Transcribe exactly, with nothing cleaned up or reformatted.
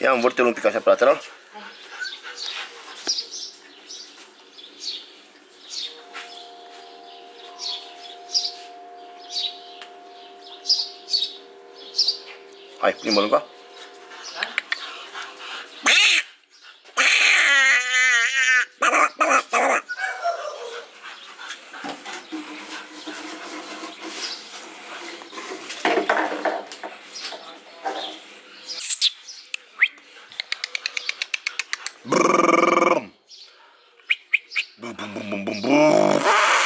Ia învârte-l un pic așa pe lateral. Hai, plimbă lângă. Bum bum bum bum bum.